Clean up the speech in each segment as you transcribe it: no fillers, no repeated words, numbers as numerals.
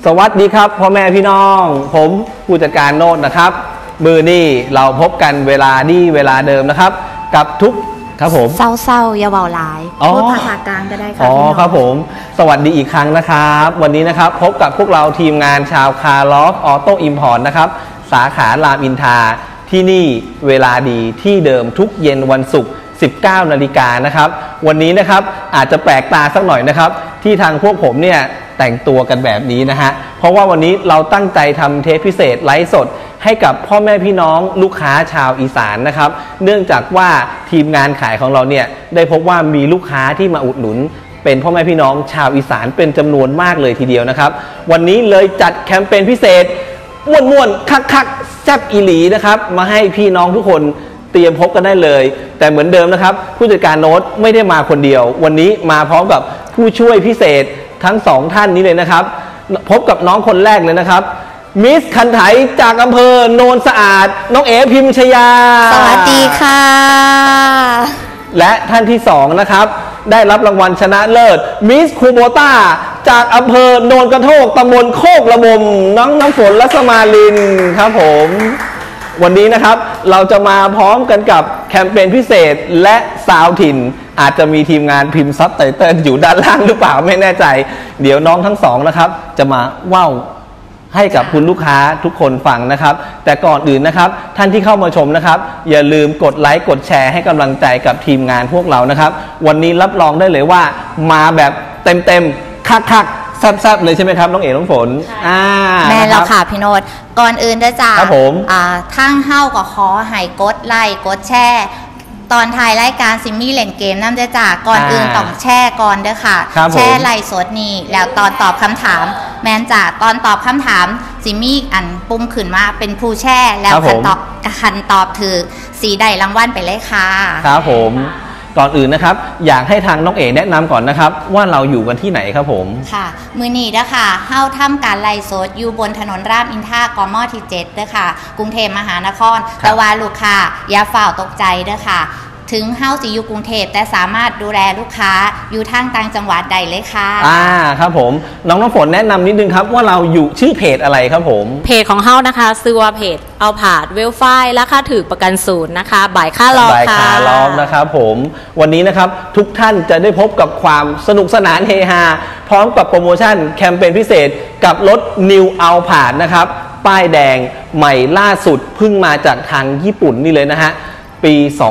สวัสดีครับพ่อแม่พี่น้องผมผู้จัดการโน้ตนะครับมือนี่เราพบกันเวลาเดิมนะครับกับทุกครับผมเศร้าอย่าเบาหลายพูดภาษากลางก็ได้ค่ะพี่น้องครับผมสวัสดีอีกครั้งนะครับวันนี้นะครับพบกับพวกเราทีมงานชาวคาร์ลอฟออโต้อิมพอร์ตนะครับสาขารามอินทราที่นี่เวลาดีที่เดิมทุกเย็นวันศุกร์19 นาฬิกานะครับวันนี้นะครับอาจจะแปลกตาสักหน่อยนะครับที่ทางพวกผมเนี่ยแต่งตัวกันแบบนี้นะฮะเพราะว่าวันนี้เราตั้งใจทำเทปพิเศษไลฟ์สดให้กับพ่อแม่พี่น้องลูกค้าชาวอีสานนะครับเนื่องจากว่าทีมงานขายของเราเนี่ยได้พบว่ามีลูกค้าที่มาอุดหนุนเป็นพ่อแม่พี่น้องชาวอีสานเป็นจำนวนมากเลยทีเดียวนะครับวันนี้เลยจัดแคมเปญพิเศษม่วนๆคักๆแซ่บอีหลีนะครับมาให้พี่น้องทุกคนเตรียมพบกันได้เลยแต่เหมือนเดิมนะครับผู้จัดการโน้ตไม่ได้มาคนเดียววันนี้มาพร้อมกับผู้ช่วยพิเศษทั้ง2ท่านนี้เลยนะครับพบกับน้องคนแรกเลยนะครับมิสคันไถจากอำเภอโนนสะอาดน้องเอ๋พิมชยาสวัสดีค่ะและท่านที่2นะครับได้รับรางวัลชนะเลิศมิสคูโบต้าจากอำเภอโนนกระโทกตำบลโคกระมมน้องน้ำฝนรัศมาลินครับผมวันนี้นะครับเราจะมาพร้อมกันกับแคมเปญพิเศษและซาวถิ่นอาจจะมีทีมงานพิมพ์ซับไตเติลอยู่ด้านล่างหรือเปล่าไม่แน่ใจเดี๋ยวน้องทั้งสองนะครับจะมาว่าวให้กับคุณลูกค้าทุกคนฟังนะครับแต่ก่อนอื่นนะครับท่านที่เข้ามาชมนะครับอย่าลืมกดไลค์กดแชร์ให้กำลังใจกับทีมงานพวกเรานะครับวันนี้รับรองได้เลยว่ามาแบบเต็มคักแซ่บๆเลยใช่ไหมครับน้องเอ๋น้องฝนแม่แล้วค่ะพี่โนดก่อนอื่นได้จ้าครับผมทั้งเฮ้าก็ขอให้กดไลค์กดแชร์ตอนถ่ายรายการซิมมี่เล่นเกมนั่นเด้อจ้าก่อนอื่นต้องแช่ก่อนเด้อค่ะแช่ไลค์สดนี่แล้วตอนตอบคำถามแมนจ้าตอนตอบคำถามซิมมี่อันปุ่มขึ้นมาเป็นผู้แช่แล้วคันตอบถือสีได้รางวัลไปเลยค่ะครับผมก่อนอื่นนะครับอยากให้ทางน้องเอ๋แนะนำก่อนนะครับว่าเราอยู่กันที่ไหนครับผมค่ะมือนี้นะคะเฮ้าทำการไลฟ์สดอยู่บนถนนรามอินทรากม.ที่7เด้อค่ะกรุงเทพมหานครแต่ว่าลูกค้าอย่าฝ่าตกใจเด้อค่ะถึงเฮ้าสิอยู่กรุงเทพแต่สามารถดูแลลูกค้าอยู่ทางต่างจังหวัดใดเลยค่ะครับผมน้องน้ำฝนแนะนำนิดนึงครับว่าเราอยู่ชื่อเพจอะไรครับผมเพจของเฮ้านะคะชื่อว่าเพจเอาผาดเวลไฟราคาถือประกันศูนย์นะคะบ่ายค่าล้อค่ะบ่ายค่าล้อนะครับผมวันนี้นะครับทุกท่านจะได้พบกับความสนุกสนานเฮฮาพร้อมกับโปรโมชั่นแคมเปญพิเศษกับรถ New เอาผาดนะครับป้ายแดงใหม่ล่าสุดเพิ่งมาจากทางญี่ปุ่นนี่เลยนะฮะปี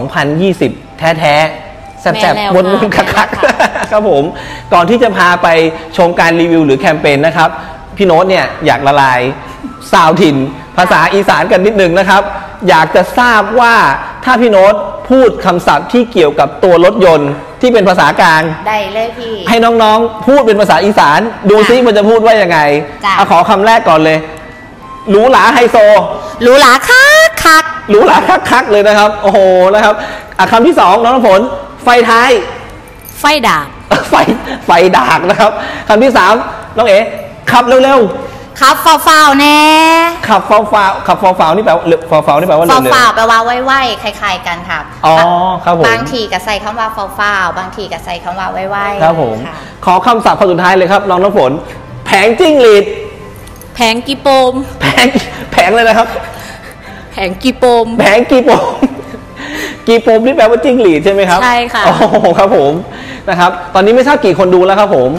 2020 แท้ๆแซ่บๆวนๆคักๆครับผมก่อนที่จะพาไปชมการรีวิวหรือแคมเปญนะครับพี่โน้ตเนี่ยอยากละลายซาวถิ่นภาษาอีสานกันนิดนึงนะครับอยากจะทราบว่าถ้าพี่โน้ตพูดคำศัพท์ที่เกี่ยวกับตัวรถยนต์ที่เป็นภาษากลางได้เลยพี่ให้น้องๆพูดเป็นภาษาอีสานดูซิมันจะพูดว่ายังไงขอคำแรกก่อนเลยหรูหราไฮโซหรูหราคักหรูหราคักเลยนะครับโอ้โหนะครับคำที่2น้องน้ำฝนไฟท้ายไฟดากไฟดากนะครับคำที่3น้องเอ๋ขับเร็วๆขับฟาวแน่ขับฟาวนี่แปลว่าฟาวนี่แปลว่าเร็วฟาวแปลว่าไวๆคล้ายๆกันครับอ๋อครับผมบางทีก็ใส่คำว่าฟาวบางทีก็ใส่คำว่าไวๆครับผมขอคำศัพท์คำสุดท้ายเลยครับน้องน้ำฝนแผงจิ้งหรีดแผงกีโปมแผงเลยนะครับแผงกีโปมกีโปมนี่แปลว่าจิ้งหรีดใช่ไหมครับใช่ค่ะโอ้ครับผมนะครับตอนนี้ไม่ทราบกี่คนดูแล้วครับผม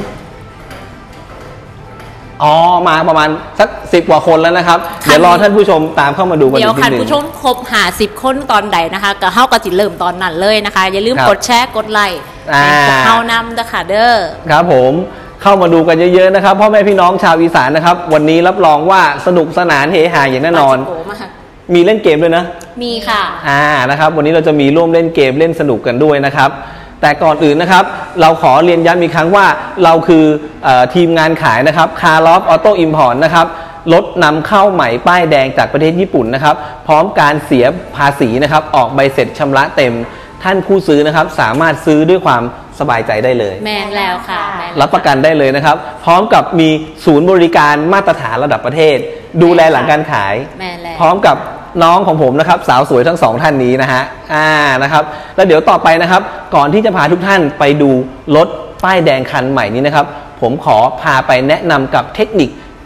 มาประมาณสัก10 กว่าคนแล้วนะครับเดี๋ยวรอท่านผู้ชมตามเข้ามาดูกันเดี๋ยวท่านผู้ชมครบ50 คนตอนใดนะคะก็เข้ากับจิเริ่มตอนนั้นเลยนะคะอย่าลืมกดแชร์กดไลค์เข้านำนะคะเด้อครับผมเข้ามาดูกันเยอะๆนะครับพ่อแม่พี่น้องชาวอีสานนะครับวันนี้รับรองว่าสนุกสนานเฮฮาอย่างแน่นอนมีเล่นเกมด้วยนะมีค่ะนะครับวันนี้เราจะมีร่วมเล่นเกมเล่นสนุกกันด้วยนะครับแต่ก่อนอื่นนะครับเราขอเรียนย้ำอีกครั้งว่าเราคือทีมงานขายนะครับคาร์ลอฟออโต้อิมพอร์ตนะครับรถนำเข้าใหม่ป้ายแดงจากประเทศญี่ปุ่นนะครับพร้อมการเสียภาษีนะครับออกใบเสร็จชำระเต็มท่านผู้ซื้อนะครับสามารถซื้อด้วยความสบายใจได้เลยแม่นแล้วค่ะรับประกันได้เลยนะครับพร้อมกับมีศูนย์บริการมาตรฐานระดับประเทศดูแลหลังการขายพร้อมกับน้องของผมนะครับสาวสวยทั้ง2ท่านนี้นะฮะนะครับแล้วเดี๋ยวต่อไปนะครับก่อนที่จะพาทุกท่านไปดูรถป้ายแดงคันใหม่นี้นะครับผมขอพาไปแนะนำกับเทคนิค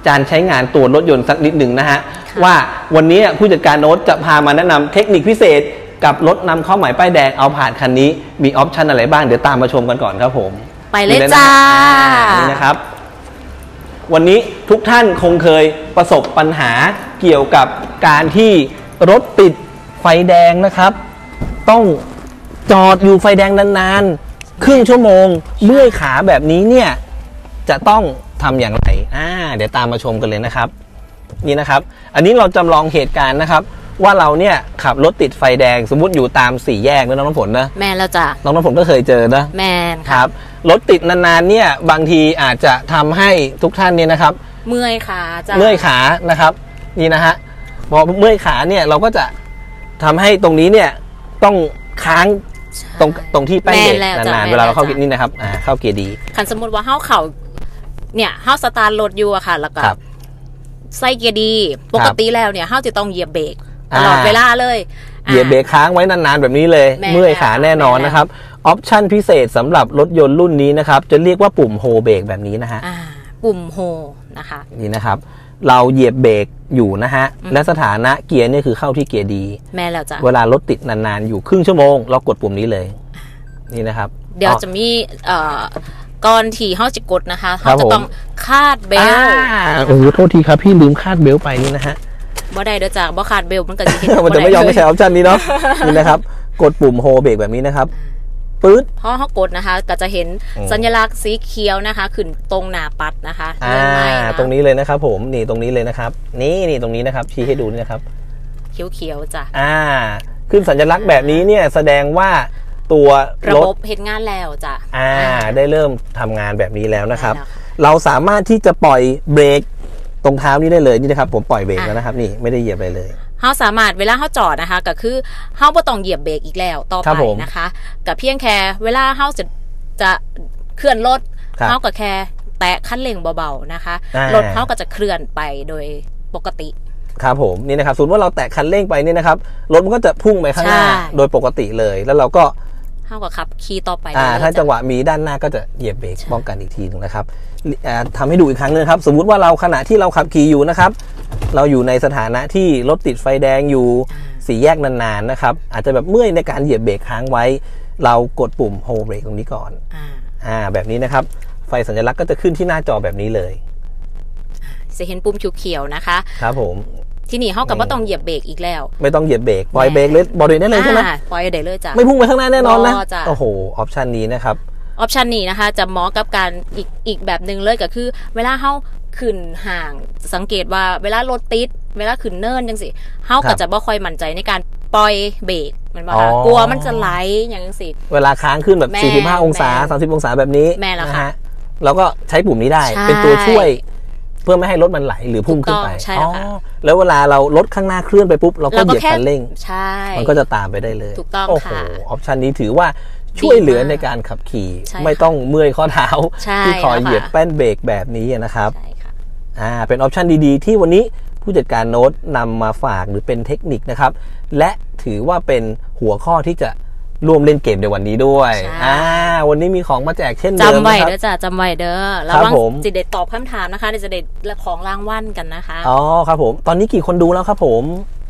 การใช้งานตัวรถยนต์สักนิดหนึ่งนะฮะว่าวันนี้ผู้จัดการโน้ตจะพามาแนะนำเทคนิคพิเศษกับรถนำเข้าใหม่ป้ายแดงเอาผ่านคันนี้มีออปชันอะไรบ้างเดี๋ยวตามมาชมกันก่อนครับผมไปเลยจ้านี่นะครับวันนี้ทุกท่านคงเคยประสบปัญหาเกี่ยวกับการที่รถติดไฟแดงนะครับต้องจอดอยู่ไฟแดงนานๆครึ่งชั่วโมงเมื่อยขาแบบนี้เนี่ยจะต้องทำอย่างไรเดี๋ยวตามมาชมกันเลยนะครับนี่นะครับอันนี้เราจำลองเหตุการณ์นะครับว่าเราเนี่ยขับรถติดไฟแดงสมมุติอยู่ตาม4แยกนะน้องน้ำฝนนะแม่แล้วจ้ะน้องน้ำฝนก็เคยเจอนะแม่ครับรถติดนานๆเนี่ยบางทีอาจจะทำให้ทุกท่านเนี่ยนะครับเมื่อยขาจ้ะเมื่อยขานะครับนี่นะฮะพอเมื่อยขาเนี่ยเราก็จะทำให้ตรงนี้เนี่ยต้องค้างตรงที่แป้นเบรกนานๆเวลาเราเข้านี่นะครับเข้าเกียร์ดีคันสมมติว่าเข่าเนี่ยเฮาสตาร์ทรถอยู่อะค่ะแล้วก็ใส่เกียร์ดีปกติแล้วเนี่ยเฮาจะต้องเหยียบเบรกตลอดเวลาเลยเหยียบเบรกค้างไว้นานๆแบบนี้เลยเมื่อยขาแน่นอนนะครับออปชั่นพิเศษสำหรับรถยนต์รุ่นนี้นะครับจะเรียกว่าปุ่มโฮเบรกแบบนี้นะฮะปุ่มโฮนะคะนี่นะครับเราเหยียบเบรกอยู่นะฮะและสถานะเกียร์นี่คือเข้าที่เกียร์ดีแม่แล้วจ้ะเวลารถติดนานๆอยู่ครึ่งชั่วโมงเรากดปุ่มนี้เลยนี่นะครับเดี๋ยวจะมีก่อนที่เขาจะกดนะคะเขาจะต้องคาดเบลโอ้โหโทษทีครับพี่ลืมคาดเบลไปนี่นะฮะบ่ได้เดี๋ยวจากบ่คาดเบลมันก็จะมันจะไม่ยอมไม่ใช้ออปชั่นนี้เนาะนี่นะครับกดปุ่มโฮเบรกแบบนี้นะครับปื๊ดพอเขากดนะคะก็จะเห็นสัญลักษณ์สีเขียวนะคะขึ้นตรงหน้าปัดนะคะตรงนี้เลยนะครับผมนี่ตรงนี้เลยนะครับนี่ตรงนี้นะครับชี้ให้ดูนี่นะครับเขียวจ้ะขึ้นสัญลักษณ์แบบนี้เนี่ยแสดงว่าตัวระบบเห็นงานแล้วจ้ะได้เริ่มทำงานแบบนี้แล้วนะครับเราสามารถที่จะปล่อยเบรกตรงเท้านี้ได้เลยนี่นะครับผมปล่อยเบรกแล้วนะครับนี่ไม่ได้เหยียบอะไรเลยเขาสามารถเวลาเขาจอดนะคะก็คือเขาไม่ต้องเหยียบเบรกอีกแล้วต่อไปนะคะกับเพียงแค่เวลาเขาจะเคลื่อนรถเขาก็แค่แตะคันเร่งเบาๆนะคะรถเขาก็จะเคลื่อนไปโดยปกติครับผมนี่นะครับสมมติว่าเราแตะคันเร่งไปนี่นะครับรถมันก็จะพุ่งไปข้างหน้าโดยปกติเลยแล้วเราก็เท่ากับขับขี่ต่อไปถ้าจังหวะมีด้านหน้าก็จะเหยียบเบรกป้องกันอีกทีนึงนะครับทำให้ดูอีกครั้งนึงครับสมมุติว่าเราขณะที่เราขับขี่อยู่นะครับเราอยู่ในสถานะที่รถติดไฟแดงอยู่สี่แยกนานๆนะครับอาจจะแบบเมื่อยในการเหยียบเบรกค้างไว้เรากดปุ่มโฮเบรกตรงนี้ก่อนแบบนี้นะครับไฟสัญลักษณ์ก็จะขึ้นที่หน้าจอแบบนี้เลยจะเห็นปุ่มเขียวๆนะคะครับผมที่นี่เขากับว่าต้องเหยียบเบรกอีกแล้วไม่ต้องเหยียบเบรกปล่อยเบรกเลยบอลได้เลยใช่ไหมปล่อยได้เลยจ้ะไม่พุ่งไปข้างหน้าแน่นอนนะโอ้โหออปชันนี้นะครับออปชันนี้นะคะจะเหมาะกับการอีกแบบหนึ่งเลยก็คือเวลาเขาขึ้นห่างสังเกตว่าเวลารถติดเวลาขึ้นเนินจังสิเขาก็จะบ่ค่อยมั่นใจในการปล่อยเบรกมันบ่กลัวมันจะไหลอย่างจังสิเวลาค้างขึ้นแบบ45องศา30องศาแบบนี้แม่แล้วค่ะเราก็ใช้ปุ่มนี้ได้เป็นตัวช่วยเพื่อไม่ให้รถมันไหลหรือพุ่งขึ้นไปแล้วเวลาเรารถข้างหน้าเคลื่อนไปปุ๊บเราก็เหยียบคันเร่งมันก็จะตามไปได้เลยถูกต้องค่ะออปชันนี้ถือว่าช่วยเหลือในการขับขี่ไม่ต้องเมื่อยข้อเท้าที่คอยเหยียบแป้นเบรกแบบนี้นะครับเป็นออปชันดีๆที่วันนี้ผู้จัดการโน้ตนำมาฝากหรือเป็นเทคนิคนะครับและถือว่าเป็นหัวข้อที่จะร่วมเล่นเกมในวันนี้ด้วยวันนี้มีของมาแจกเช่นเดิมจำไว้เด้อจ้ะจำไว้เด้อแล้วว่างจะได้ตอบคำถามนะคะจะได้ของรางวัลกันนะคะครับผมตอนนี้กี่คนดูแล้วครับผม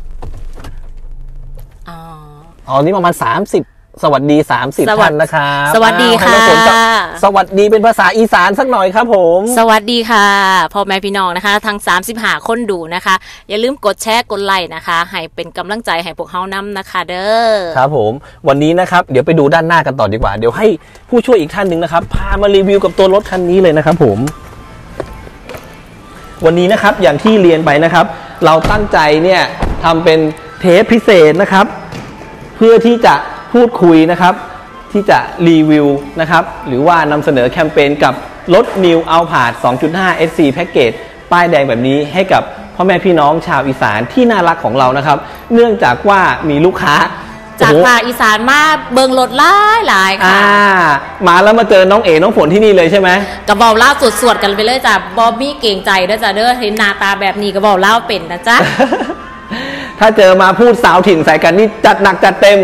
นี่ประมาณ30สวัสดี30ท่านนะครับสวัสดีค่ะสวัสดีเป็นภาษาอีสานสักหน่อยครับผมสวัสดีค่ะพ่อแม่พี่น้องนะคะทั้ง35คนดูนะคะอย่าลืมกดแชร์กดไลค์นะคะให้เป็นกำลังใจให้พวกเฮานำนะคะเด้อครับผมวันนี้นะครับเดี๋ยวไปดูด้านหน้ากันต่อดีกว่าเดี๋ยวให้ผู้ช่วยอีกท่านหนึ่งนะครับพามารีวิวกับตัวรถคันนี้เลยนะครับผมวันนี้นะครับอย่างที่เรียนไปนะครับเราตั้งใจเนี่ยทำเป็นเทปพิเศษนะครับเพื่อที่จะพูดคุยนะครับที่จะรีวิวนะครับหรือว่านำเสนอแคมเปญกับรถ New Alphard 2.5 SC Package ป้ายแดงแบบนี้ให้กับพ่อแม่พี่น้องชาวอีสานที่น่ารักของเรานะครับเนื่องจากว่ามีลูกค้าจากภาคอีสานมาเบิงรถหลายค่ะมาแล้วมาเจอน้องเอ๋น้องฝนที่นี่เลยใช่ไหมกระบอกเล่าสวดๆกันไปเลยจ้ะบอบบี้เก่งใจด้วยจ้ะเด้อเห็นหน้าตาแบบนี้กระบอกเล่าเป็นนะจ๊ะถ้าเจอมาพูดสาวถิ่นใส่กันนี่จัดหนักจัดเต็ม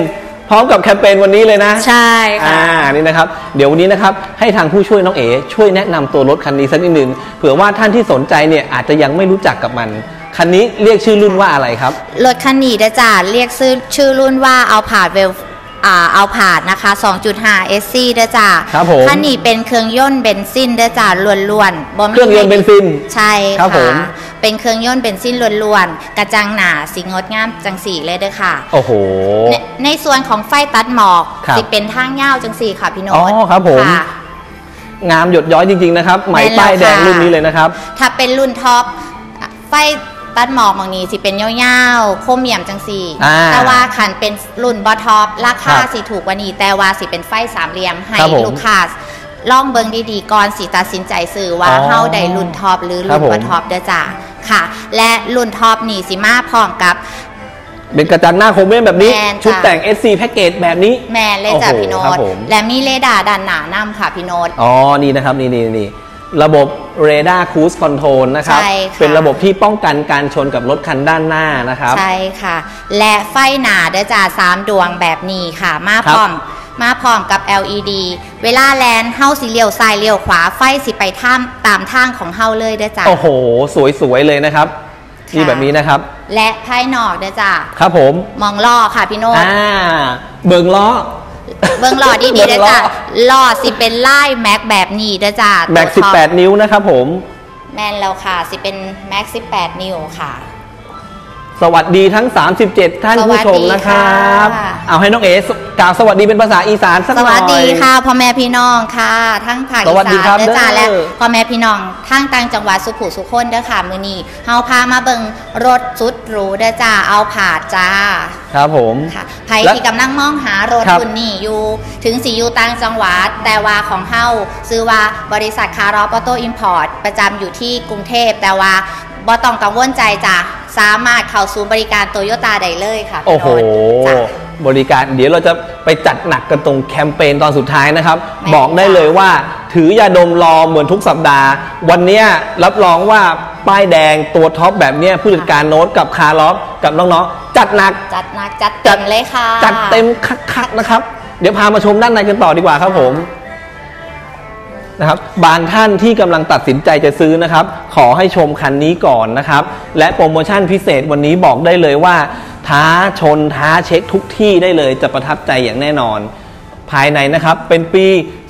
พร้อมกับแคมเปญวันนี้เลยนะใช่ค่ะนี่นะครับเดี๋ยววันนี้นะครับให้ทางผู้ช่วยน้องเอ๋ช่วยแนะนำตัวรถคันนี้สักนิดนึงเผื่อว่าท่านที่สนใจเนี่ยอาจจะยังไม่รู้จักกับมันคันนี้เรียกชื่อรุ่นว่าอะไรครับรถคันนี้นะจ๊ะเรียกชื่อรุ่นว่าเอาผาดเอาผาดนะคะ 2.5 SC เด้อจ้าคันนี้เป็นเครื่องยนต์เบนซินเด้อจ้าล้วนๆเครื่องยนต์เบนซินใช่ค่ะเป็นเครื่องยนต์เบนซินล้วนๆกระจังหนาสีงดงามจังสีเลยเด้อค่ะโอ้โหในส่วนของไฟตัดหมอกสิเป็นทางยาวจังสีค่ะพี่โน้ตอ๋อครับผมงามหยดย้อยจริงๆนะครับใหม่ป้ายแดงรุ่นนี้เลยนะครับถ้าเป็นรุ่นท็อปไฟตัดหมอกบางนี้สิเป็นยาวๆโคมเหมี่ยมจังสีแต่ว่าขันเป็นรุ่นบอท็อปราคาสิถูกกว่านี้แต่ว่าสิเป็นไฟสามเหลี่ยมให้ลูกค้าลองเบิ่งดีๆก่อนสิตัดสินใจซื้อว่าเฮาได้รุ่นท็อปหรือรุ่นบอท็อปเด้อจ้าค่ะและรุ่นท็อปนี่สิมาพร้อมกับเป็นกระจังหน้าโครเมียมแบบนี้ชุดแต่ง SC แพ็กเกจแบบนี้แมนเลยจ้ะพี่โน้ตและมีเรดาร์ด้านหน้านำค่ะพี่โน้ตอ๋อนี่นะครับนี่ระบบเรดาร์ครูซคอนโทรลนะครับเป็นระบบที่ป้องกันการชนกับรถคันด้านหน้านะครับใช่ค่ะและไฟหน้าเด้อจ้า3 ดวงแบบนี้ค่ะมาพร้อมกับ LED เวลาแลนเฮาสิเลี้ยวซ้ายเลี้ยวขวาไฟสิไปตามทางของเฮาเลยเด้อจ้าโอ้โหสวยๆเลยนะครับนี่แบบนี้นะครับและภายนอกเด้อจ้าครับผมมองล้อค่ะพี่โน้ตเบิ่งล้อดีๆเด้อจ้าล้อสิเป็นลายแม็กแบบนี้เด้อจ้าแม็ก18 นิ้วนะครับผมแม่นแล้วค่ะสิเป็นแม็ก18 นิ้วค่ะสวัสดีทั้ง37ท่านผู้ชมนะครับเอาให้น้องเอ๋กล่าวสวัสดีเป็นภาษาอีสานสักหน่อยสวัสดีค่ะพ่อแม่พี่น้องค่ะทั้งภาคอีสานเด้อจ้าและพ่อแม่พี่น้องทั้งต่างจังหวัดสุขุสุขนเด้อค่ะมื้อนี้เฮาพามาเบิ่งรถสุดหรูเด้อจ้าเอาผาดจ้าครับผมค่ะใครที่กำลังมองหารถรุ่นนี้อยู่ถึงสิอยู่ต่างจังหวัดแต่ว่าของเฮาชื่อว่าบริษัทคาร์รอปออโต้อิมพอร์ตประจำอยู่ที่กรุงเทพแต่ว่าบ่ต้องกังวลใจจ้ะสามารถเข้าศูนย์บริการโตโยต้าได้เลยค่ะโอ้โหบริการเดี๋ยวเราจะไปจัดหนักกันตรงแคมเปญตอนสุดท้ายนะครับบอกได้เลยว่าถือยาดมรอเหมือนทุกสัปดาห์วันนี้รับรองว่าป้ายแดงตัวท็อปแบบนี้ผู้จัดการโน้ตกับคาร์ล็อกกับน้องๆจัดหนักจัดเต็มเลยค่ะจัดเต็มคักๆนะครับเดี๋ยวพามาชมด้านในกันต่อดีกว่าครับผมนะครับบางท่านที่กำลังตัดสินใจจะซื้อนะครับขอให้ชมคันนี้ก่อนนะครับและโปรโมชั่นพิเศษวันนี้บอกได้เลยว่าท้าชนท้าเช็คทุกที่ได้เลยจะประทับใจอย่างแน่นอนภายในนะครับเป็นปี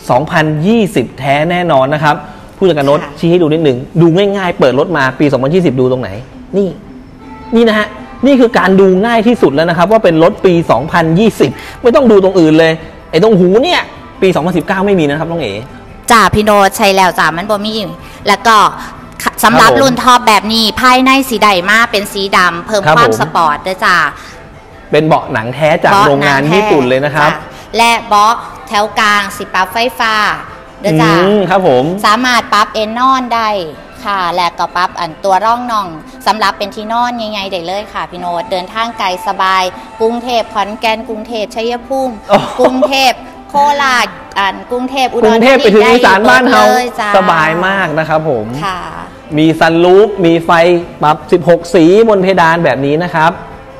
2020 แท้แน่นอนนะครับผู้จัดการโน้ตชี้ให้ดูนิดหนึ่งดูง่ายๆเปิดรถมาปี 2020 ดูตรงไหนนี่นะฮะนี่คือการดูง่ายที่สุดแล้วนะครับว่าเป็นรถปี 2020 ไม่ต้องดูตรงอื่นเลยไอ้ตรงหูเนี่ยปี 2019 ไม่มีนะครับน้องเอ๋จ่าพี่โนใช่แล้วจ่ามันบ่มีแล้วก็สำหรับรุ่นท็อปแบบนี้ภายในสีดำมาเป็นสีดำเพิ่มความสปอร์ตด้วยจ้าเป็นเบาะหนังแท้จากโรงงานญี่ปุ่นเลยนะครับและเบาะแถวกลางสิปรับไฟฟ้าด้วยจ้าครับผมสามารถปรับเอนนอนได้ค่ะและก็ปรับตัวร่องน่องสำหรับเป็นที่นอนยังไงได้เลยค่ะพี่โนเดินทางไกลสบายกรุงเทพขอนแก่นกรุงเทพชัยภูมิกรุงเทพโคราชกรุงเทพอุดรธานีไปถึงอีสานบ้านเฮาสบายมากนะครับผมมีซันรูฟมีไฟปรับ16 สีบนเพดานแบบนี้นะครับ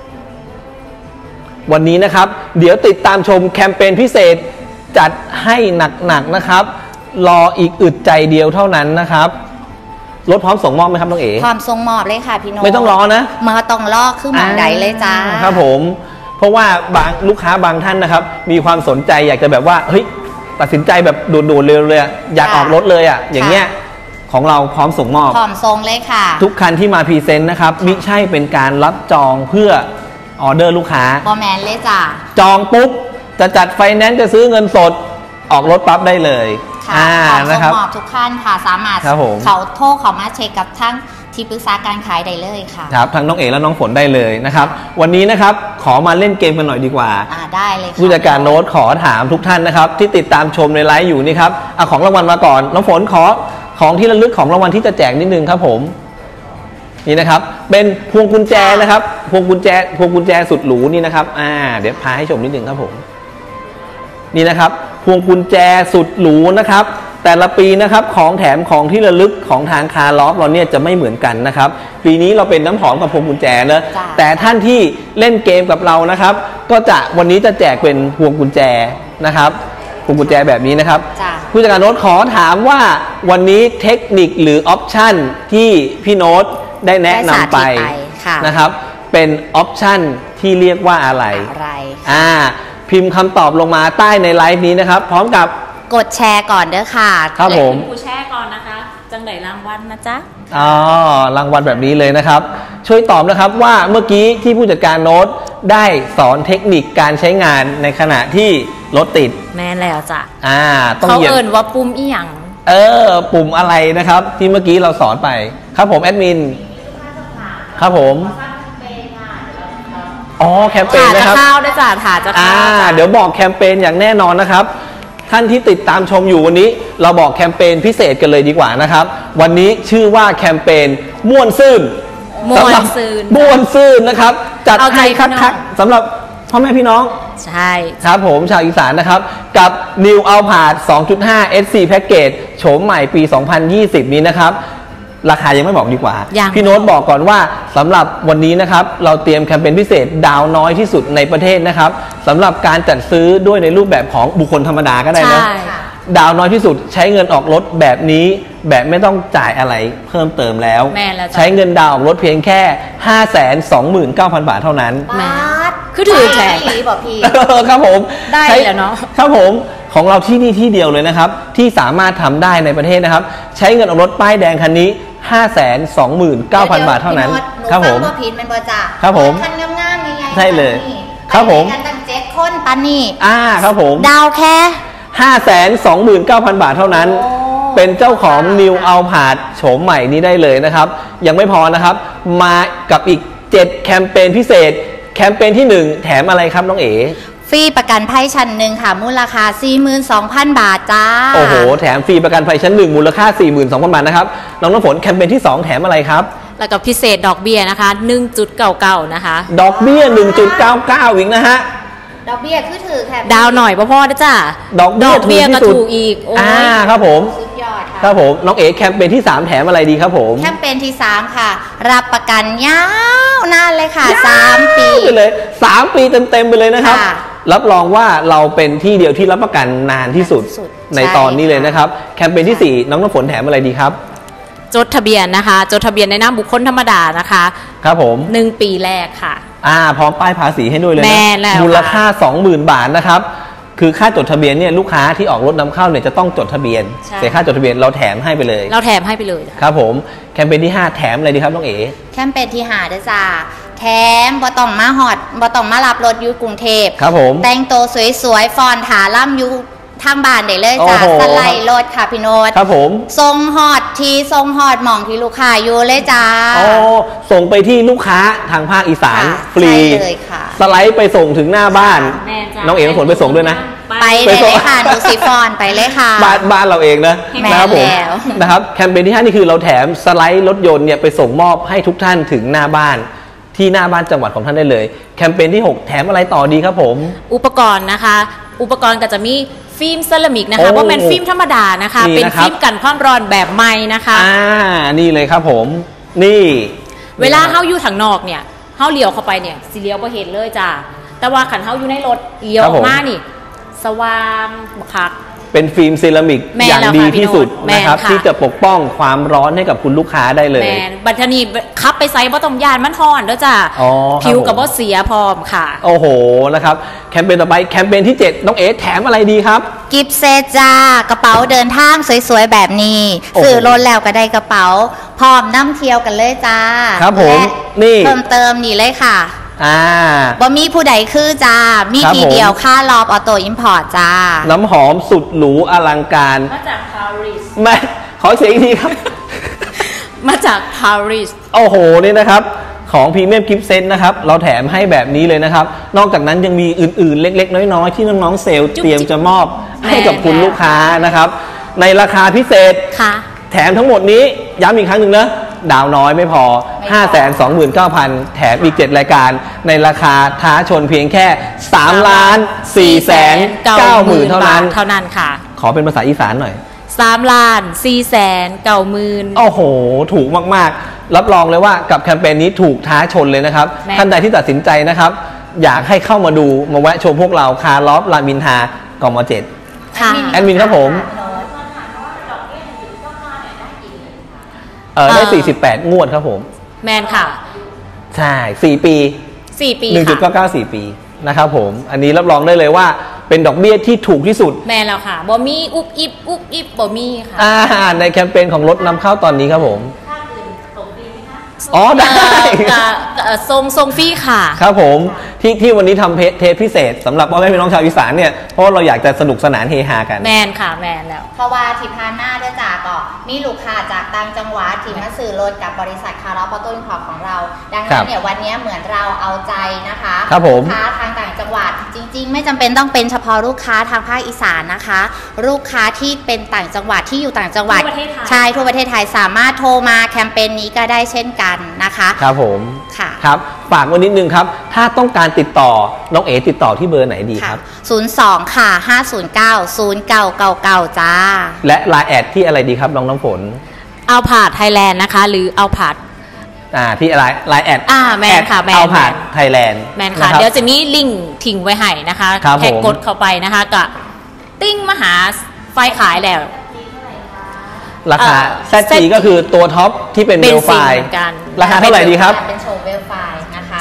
วันนี้นะครับเดี๋ยวติดตามชมแคมเปญพิเศษจัดให้หนักๆนะครับรออีกอึดใจเดียวเท่านั้นนะครับรถพร้อมส่งมอบไหมครับน้องเอ๋พร้อมส่งมอบเลยค่ะพี่โน้ตไม่ต้องรอนะมาต้องรอคือหมองใดเลยจ้าครับผมเพราะว่าบางลูกค้าบางท่านนะครับมีความสนใจอยากจะแบบว่าเฮ้ยตัดสินใจแบบด่วนๆเลยอยากออกรถเลยอ่ะอย่างเงี้ยของเราพร้อมส่งมอบพร้อมส่งเลยค่ะทุกคันที่มาพรีเซนต์นะครับมิใช่เป็นการรับจองเพื่อออเดอร์ลูกค้าบอแมนเลยจ้ะจองปุ๊บจะจัดไฟแนนซ์จะซื้อเงินสดออกรถปั๊บได้เลยค่ะนะครับส่งมอบทุกคันค่ะสามารถเขาโทรเขามาเช็คกับทั้งที่ปรึกษาการขายได้เลยค่ะครับทั้งน้องเอ๋และน้องฝนได้เลยนะครับวันนี้นะครับขอมาเล่นเกมกันหน่อยดีกว่าได้เลยผู้จัดการโน้ตขอถามทุกท่านนะครับที่ติดตามชมในไลฟ์อยู่นี่ครับเอาของรางวัลมาก่อนน้องฝนขอของที่ระลึกของรางวัลที่จะแจกนิดนึงครับผมนี่นะครับเป็นพวงกุญแจนะครับพวงกุญแจสุดหรูนี่นะครับเดี๋ยวพาให้ชมนิดนึงครับผมนี่นะครับพวงกุญแจสุดหรูนะครับแต่ละปีนะครับของแถมของที่ระลึกของทางคาร์ล็อกเราเนี่ยจะไม่เหมือนกันนะครับปีนี้เราเป็นน้ำหอมกับพวงกุญแจนะแต่ท่านที่เล่นเกมกับเรานะครับก็จะวันนี้จะแจกเป็นพวงกุญแจนะครับพวงกุญแจแบบนี้นะครับผู้จัดการโน้ตขอถามว่าวันนี้เทคนิคหรือออปชันที่พี่โน้ตได้แนะนำไปนะครับเป็นออปชันที่เรียกว่าอะไรพิมพ์คำตอบลงมาใต้ในไลฟ์นี้นะครับพร้อมกับกดแชร์ก่อนเด้อค่ะครับผมผู้แชร์ก่อนนะคะจังไหนรางวัลนะจ๊ะรางวัลแบบนี้เลยนะครับช่วยตอบนะครับว่าเมื่อกี้ที่ผู้จัดการโน้ตได้สอนเทคนิคการใช้งานในขณะที่รถติดแม่แล้วจ้ะต้องเขาเอิ้นว่าปุ่มอีหยังปุ่มอะไรนะครับที่เมื่อกี้เราสอนไปครับผมแอดมินครับผมแคมเปญนะครับถ่าจะเข้าได้จ้ะถ่าจะเข้าเดี๋ยวบอกแคมเปญอย่างแน่นอนนะครับท่านที่ติดตามชมอยู่วันนี้เราบอกแคมเปญพิเศษกันเลยดีกว่านะครับวันนี้ชื่อว่าแคมเปญม่วนซื่นม่วนซื่นนะครับจัดให้คักๆสำหรับพ่อแม่พี่น้องใช่ครับผมชาวอีสานนะครับกับ New Alphard 2.5 SC Package โฉมใหม่ปี 2020 นี้นะครับราคายังไม่บอกดีกว่าพี่โน้ตบอกก่อนว่าสำหรับวันนี้นะครับเราเตรียมแคมเปญพิเศษดาวน้อยที่สุดในประเทศนะครับสำหรับการจัดซื้อด้วยในรูปแบบของบุคคลธรรมดาก็ได้นะดาวน้อยที่สุดใช้เงินออกรถแบบนี้แบบไม่ต้องจ่ายอะไรเพิ่มเติมแล้วใช้เงินดาวออกรถเพียงแค่ 529,000 บาทเท่านั้นคือถือแจกบอกพี่ครับผมได้แล้วเนาะครับผมของเราที่นี่ที่เดียวเลยนะครับที่สามารถทำได้ในประเทศนะครับใช้เงินออกรถป้ายแดงคันนี้ 529,000 บาทเท่านั้นครับผมก็ผิดเป็นบริจาคครับผมคันงามๆใหญ่ๆใช่เลยครับผมกันตั้ง7คนปานนี่ครับผมดาวแค่ 529,000 บาทเท่านั้นเป็นเจ้าของ New Alphard โฉมใหม่นี้ได้เลยนะครับยังไม่พอนะครับมากับอีก7แคมเปญพิเศษแคมเปญที่1แถมอะไรครับน้องเอ๋ฟรีประกันภัยชั้นหนึ่งค่ะมูลค่า 42,000 บาทจ้าโอ้โหแถมฟรีประกันภัยชั้น1มูลค่า 42,000 บาทนะครับน้องน้ำฝนแคมเปญที่2แถมอะไรครับแล้วก็พิเศษดอกเบี้ยนะคะ 1.99 นะคะดอกเบี้ย 1.99 อีกนะฮะดอกเบี้ยคือถือแถมดาวหน่อยพ่อๆนะจ้าดอกเบี้ยก็ถูกอีกครับผมสุดยอดค่ะครับผมน้องเอ๋แคมเปญที่3แถมอะไรดีครับผมแคมเปญที่3ค่ะรับประกันยาวนานเลยค่ะ3 ปีเลย3 ปีเต็มๆไปเลยนะครับรับรองว่าเราเป็นที่เดียวที่รับประกันนานที่สุดในตอนนี้เลยนะครับแคมเปญที่4น้องน้ำฝนแถมอะไรดีครับจดทะเบียนนะคะจดทะเบียนในนามบุคคลธรรมดานะคะครับผม 1 ปีแรกค่ะพร้อมป้ายภาษีให้ด้วยเลยนะมูลค่า 20,000 บาทนะครับคือค่าจดทะเบียนเนี่ยลูกค้าที่ออกรถนำเข้าเนี่ยจะต้องจดทะเบียนเสียค่าจดทะเบียนเราแถมให้ไปเลยครับผมแคมเปญที่5แถมอะไรดีครับน้องเอ๋แคมเปญที่5ด้วยจ้าแถมบ่ต้องมาฮอดบ่ต้องมารับรถอยู่กรุงเทพครับผมแต่งตัวสวยๆฟอนถาล่ำอยู่ทางบ้านได้เลยจ้าสไลด์รถค่ะพี่โน้ตครับผมส่งฮอดที่ส่งฮอดหม่องที่ลูกค้าอยู่เลยจ้าส่งไปที่ลูกค้าทางภาคอีสานฟรีเลยค่ะสไลด์ไปส่งถึงหน้าบ้านน้องเอ๋ฝนไปส่งด้วยนะไปเลยค่ะหนูซีฟอนไปเลยค่ะบ้านเราเองนะครับผมนะครับแคมเปญที่5นี่คือเราแถมสไลด์รถยนต์เนี่ยไปส่งมอบให้ทุกท่านถึงหน้าบ้านที่หน้าบ้านจังหวัดของท่านได้เลยแคมเปญที่6แถมอะไรต่อดีครับผมอุปกรณ์นะคะอุปกรณ์ก็จะมีฟิล์มเซรามิกนะคะเพราะเป็นฟิล์มธรรมดานะคะเป็นฟิล์มกันความร้อนแบบใหม่นะคะนี่เลยครับผมนี่เวลาเฮาอยู่ทางนอกเนี่ยเฮาเลี้ยวเข้าไปเนี่ยสิเลี้ยวบ่เห็นเลยจ้าแต่ว่าขันเฮาอยู่ในรถเลี้ยวออกมานี่สว่างคักเป็นฟิล์มเซรามิกอย่างดีที่สุดนะครับที่จะปกป้องความร้อนให้กับคุณลูกค้าได้เลยบัตรนี้ขับไปไซส์บ่ต้องยานมันร้อนเด้อจ้าผิวกับบ่เสียพร้อมค่ะโอ้โหนะครับแคมเปญต่อไปแคมเปญที่7น้องเอ๋แถมอะไรดีครับกิฟต์เซตจ้ากระเป๋าเดินทางสวยๆแบบนี้ซื้อรถแล้วก็ได้กระเป๋าพร้อมน้ำเที่ยวกันเลยจ้าครับผมนี่เพิ่มเติมนี่เลยค่ะบ่มีผู้ใดคือจ้ามีทีเดียวค่ารอบออโต้อิมพอร์ตจ้าน้ำหอมสุดหรูอลังการมาจากปารีสไม่ขอเสียงอีกทีครับมาจากปารีสโอ้โหนี่นะครับของพรีเมียมกิฟต์เซตนะครับเราแถมให้แบบนี้เลยนะครับนอกจากนั้นยังมีอื่นๆเล็กๆน้อยๆที่น้องๆเซลล์เตรียมจะมอบให้กับคุณลูกค้านะครับในราคาพิเศษแถมทั้งหมดนี้ย้ำอีกครั้งหนึ่งนะดาวน้อยไม่พอ 529,000 แถมอีก7รายการในราคาท้าชนเพียงแค่ 3,490,000 เท่านั้นค่ะขอเป็นภาษาอีสานหน่อย 3,490,000 โอ้โหถูกมากๆรับรองเลยว่ากับแคมเปญนี้ถูกท้าชนเลยนะครับท่านใดที่ตัดสินใจนะครับอยากให้เข้ามาดูมาแวะชมพวกเราคาร์ลอฟรามอินทรากม.7 ค่ะแอดมินครับผมได้48 งวดครับผมแมนค่ะใช่4 ปี1.94 ปีนะครับผมอันนี้รับรองได้เลยว่าเป็นดอกเบี้ยที่ถูกที่สุดแม่แล้วค่ะบ่มีอุบอิบบ่มีค่ะในแคมเปญของรถนำเข้าตอนนี้ครับผมอ๋อได้ทรงฟรีค่ะครับผมที่วันนี้ทำเทปพิเศษสำหรับพ่อแม่พี่น้องชาวอีสานเนี่ยเพราะเราอยากจะสนุกสนานเฮฮากันแมนค่ะแมนแล้วเพราะว่าที่ผ่านหน้าด้วยจากก็มีลูกค้าจากต่างจังหวัดที่มาซื้อรถกับบริษัทคาร์ลอฟออโต้อิมพอร์ตของเราดังนั้นเนี่ยวันนี้เหมือนเราเอาใจนะคะลูกค้าทางต่างจังหวัดจริงๆไม่จำเป็นต้องเป็นเฉพาะลูกค้าทางภาคอีสานนะคะลูกค้าที่เป็นต่างจังหวัดที่อยู่ต่างจังหวัดใช่ทั่วประเทศไทยสามารถโทรมาแคมเปญนี้ก็ได้เช่นกันนะคะครับผมค่ะครับฝากไว้นิดนึงครับถ้าต้องการติดต่อน้องเอ๋ติดต่อที่เบอร์ไหนดีครับ 02ค่ะ509 0999จ้าและไลน์แอดที่อะไรดีครับน้องฝนเอาผาดไทยแลนด์นะคะหรือเอาผาดที่ไลน์แอดแมนค่ะเอาผาดไทยแลนด์แมนค่ะเดี๋ยวจะมีลิงก์ทิ้งไว้ให้นะคะแค่กดเข้าไปนะคะก็ติ้งมาหาไฟขายแล้วราคา ZG ก็คือตัวท็อปที่เป็นเวลไฟราคาเท่าไหร่ดีครับเป็นโชว์เวลไฟนะคะ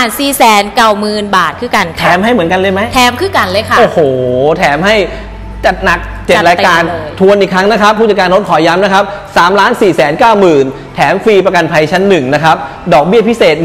3,490,000 บาทคือกันแถมให้เหมือนกันเลยไหมแถมคือกันเลยค่ะโอ้โหแถมให้จัดหนัก7รายการทวนอีกครั้งนะครับผู้จัดการรถขอย้ำนะครับ3,490,000แถมฟรีประกันภัยชั้น1นะครับดอกเบี้ยพิเศษ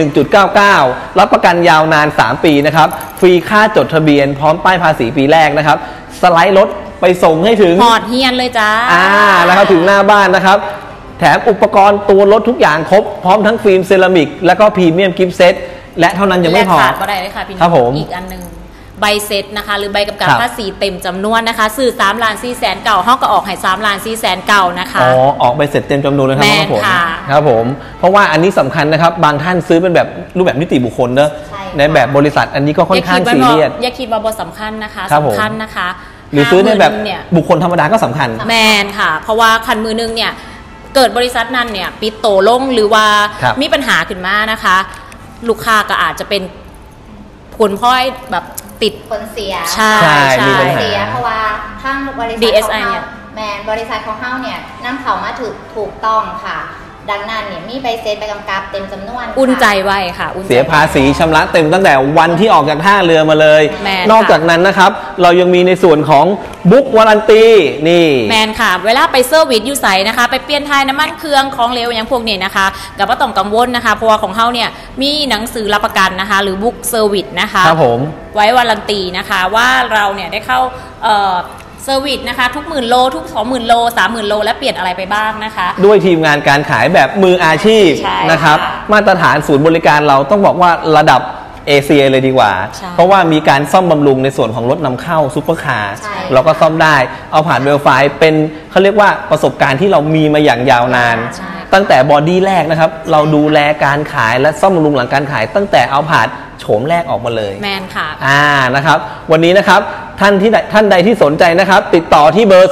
1.99 รับประกันยาวนาน3 ปีนะครับฟรีค่าจดทะเบียนพร้อมป้ายภาษีปีแรกนะครับสไลด์รถไปส่งให้ถึงหอดเฮียนเลยจ้าแล้วครับถึงหน้าบ้านนะครับแถมอุปกรณ์ตัวรถทุกอย่างครบพร้อมทั้งฟิล์มเซรามิกแล้วก็พรีเมียมกิฟต์เซตและเท่านั้นยังไม่พอขาดก็ได้เลยค่ะพี่น้องอีกอันนึงใบเซ็ตนะคะหรือใบกำกับภาษีเต็มจำนวนนะคะซื้อ3,490,000ห้องก็ออกให้3,490,000นะคะออกใบเสร็จเต็มจำนวนเลยครับผมครับผมเพราะว่าอันนี้สำคัญนะครับบางท่านซื้อเป็นแบบรูปแบบนิติบุคคลเนอะในแบบบริษัทอันนี้ก็ค่อนข้างซีเรียสอย่าคิดว่าบ่สำคัญนะคะสำคัญนะคะหรือซื้อในแบบบุคคลธรรมดาก็สำคัญแมนค่ะเพราะว่าคันมือนึงเนี่ยเกิดบริษัทนั้นเนี่ยปิดโตลงหรือว่ามีปัญหาขึ้นมานะคะลูกค้าก็อาจจะเป็นผลพลอยแบบติดผลเสียใช่มีผลเสียเพราะว่าทางบริษัทของเฮาบริษัทของเฮาเนี่ยนำเข้ามาถูกต้องค่ะดังนั้นเนี่ยมีใบเซ็นใบกำกับเต็มจำนวนอุ่นใจไว้ค่ะเสียภาษีชำระเต็มตั้งแต่วันที่ออกจากท่าเรือมาเลยนอกจากนั้นนะครับเรายังมีในส่วนของบุ๊กวารันตีนี่แมนค่ะเวลาไปเซอร์วิสอยู่ไสนะคะไปเปลี่ยนถ่ายน้ำมันเครื่องของเหลวอย่างพวกนี้นะคะกับว่าต้องกังวลนะคะเพราะว่าของเฮาเนี่ยมีหนังสือรับประกันนะคะหรือบุ๊กเซอร์วิสนะคะครับผมไว้วารันตีนะคะว่าเราเนี่ยได้เข้าเซอร์วิสนะคะทุก10,000 โลทุก 20,000 โล 30,000 โลและเปลี่ยนอะไรไปบ้างนะคะด้วยทีมงานการขายแบบมืออาชีพนะครับมาตรฐานศูนย์บริการเราต้องบอกว่าระดับเอเชียเลยดีกว่าเพราะว่ามีการซ่อมบำรุงในส่วนของรถนำเข้าซุปเปอร์คาร์เราก็ซ่อมได้เอาผ่านเวลไฟเป็นเขาเรียกว่าประสบการณ์ที่เรามีมาอย่างยาวนานตั้งแต่บอดี้แรกนะครับเราดูแลการขายและซ่อมบำรุงหลังการขายตั้งแต่เอาผ่านโฉมแรกออกมาเลยแมนค่ะนะครับวันนี้นะครับท่านใดที่สนใจนะครับติดต่อที่เบอร์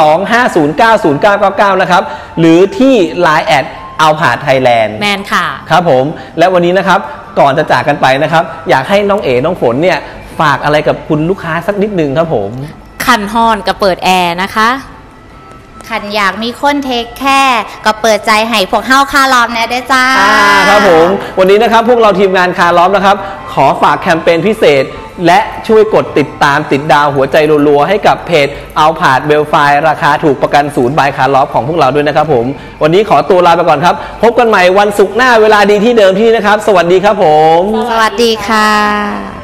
02-509-0999 นะครับหรือที่ Line แอดเอาผ่านไทยแลนด์แมนค่ะครับผมและวันนี้นะครับก่อนจะจากกันไปนะครับอยากให้น้องเอ๋น้องฝนเนี่ยฝากอะไรกับคุณลูกค้าสักนิดนึงครับผมคันฮอนกับเปิดแอร์นะคะคันอยากมีคนเทคแค่ก็เปิดใจให้พวกเฮาคาร์ลอฟแน่ด้วยจ้าครับผมวันนี้นะครับพวกเราทีมงานคาร์ลอฟนะครับขอฝากแคมเปญพิเศษและช่วยกดติดตามติดดาวหัวใจรัวๆให้กับเพจเอาผาดเบลไฟราคาถูกประกันศูนย์บายคาร์ลอฟของพวกเราด้วยนะครับผมวันนี้ขอตัวลาไปก่อนครับพบกันใหม่วันศุกร์หน้าเวลาดีที่เดิมที่นะครับสวัสดีครับผมสวัสดีค่ะ